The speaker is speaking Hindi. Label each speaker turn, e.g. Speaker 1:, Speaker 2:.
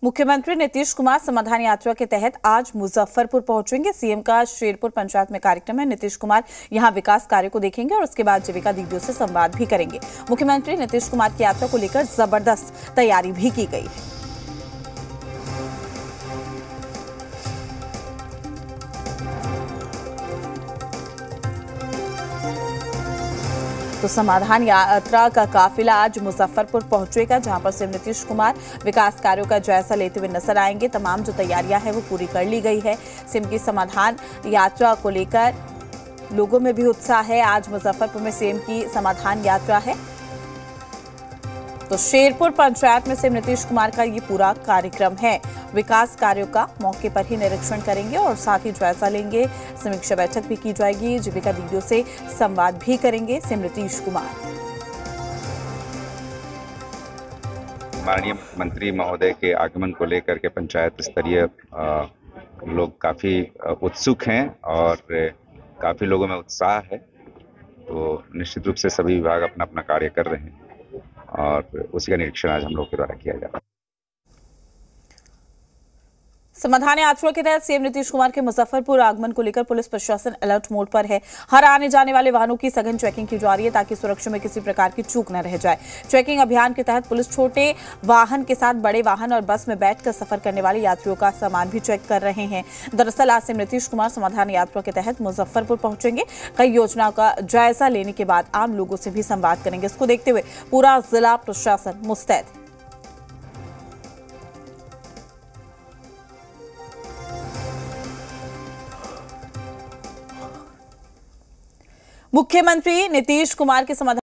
Speaker 1: मुख्यमंत्री नीतीश कुमार समाधान यात्रा के तहत आज मुजफ्फरपुर पहुंचेंगे। सीएम का शेरपुर पंचायत में कार्यक्रम है। नीतीश कुमार यहां विकास कार्य को देखेंगे और उसके बाद जीविका दीदियों से संवाद भी करेंगे। मुख्यमंत्री नीतीश कुमार की यात्रा को लेकर जबरदस्त तैयारी भी की गई है। तो समाधान यात्रा का काफिला आज मुजफ्फरपुर पहुंचेगा, जहां पर सीएम नीतीश कुमार विकास कार्यों का जायजा लेते हुए नजर आएंगे। तमाम जो तैयारियां हैं वो पूरी कर ली गई है। सीएम की समाधान यात्रा को लेकर लोगों में भी उत्साह है। आज मुजफ्फरपुर में सीएम की समाधान यात्रा है। तो शेरपुर पंचायत में सीएम नीतीश कुमार का ये पूरा कार्यक्रम है। विकास कार्यों का मौके पर ही निरीक्षण करेंगे और साथ ही जायजा लेंगे। समीक्षा बैठक भी की जाएगी। जीविका दीदियों से संवाद भी करेंगे सीएम नीतीश कुमार।
Speaker 2: माननीय मुख्यमंत्री महोदय के आगमन को लेकर के पंचायत स्तरीय लोग काफी उत्सुक हैं और काफी लोगों में उत्साह है। तो निश्चित रूप से सभी विभाग अपना अपना कार्य कर रहे हैं और उसी का निरीक्षण आज हम लोग के द्वारा किया जा रहा है।
Speaker 1: समाधान यात्रा के तहत सीएम नीतीश कुमार के मुजफ्फरपुर आगमन को लेकर पुलिस प्रशासन अलर्ट मोड पर है। हर आने जाने वाले वाहनों की सघन चेकिंग की जा रही है ताकि सुरक्षा में किसी प्रकार की चूक न रह जाए। चेकिंग अभियान के तहत पुलिस छोटे वाहन के साथ बड़े वाहन और बस में बैठकर सफर करने वाले यात्रियों का सामान भी चेक कर रहे हैं। दरअसल आज सीएम नीतीश कुमार समाधान यात्रा के तहत मुजफ्फरपुर पहुंचेंगे। कई योजनाओं का जायजा लेने के बाद आम लोगों से भी संवाद करेंगे। इसको देखते हुए पूरा जिला प्रशासन मुस्तैद है। मुख्यमंत्री नीतीश कुमार के समाधान